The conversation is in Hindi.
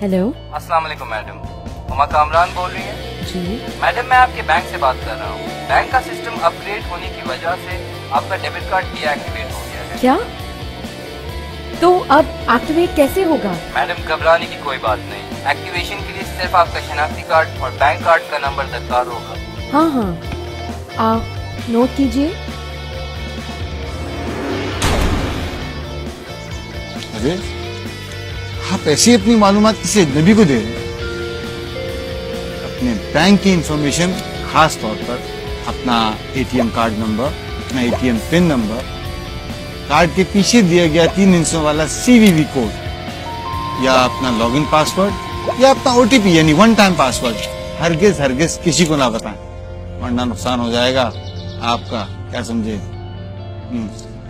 हेलो। अस्सलाम वालेकुम मैडम, हुमा कामरान बोल रही हैं? जी मैडम मैं आपके बैंक से बात कर रहा हूँ। बैंक का सिस्टम अपग्रेड होने की वजह से आपका डेबिट कार्ड डीएक्टिवेट हो गया है। क्या? तो अब एक्टिवेट कैसे होगा? मैडम घबराने की कोई बात नहीं, एक्टिवेशन के लिए सिर्फ आपका शनाख्ती कार्ड और बैंक कार्ड का नंबर दरकार होगा। हाँ हाँ, आप नोट कीजिए। अरे आप ऐसी अपनी मालूमात किसी अजनबी को दे रहे हैं? अपने बैंक की इंफॉर्मेशन, खास तौर पर अपना एटीएम कार्ड नंबर, अपना एटीएम पिन नंबर, कार्ड के पीछे दिया गया 3 हिस्सों वाला सीवीवी कोड, या अपना लॉगिन पासवर्ड, या अपना ओटीपी यानी वन टाइम पासवर्ड हरगिज किसी को ना बताएं, वरना नुकसान हो जाएगा आपका। क्या समझे?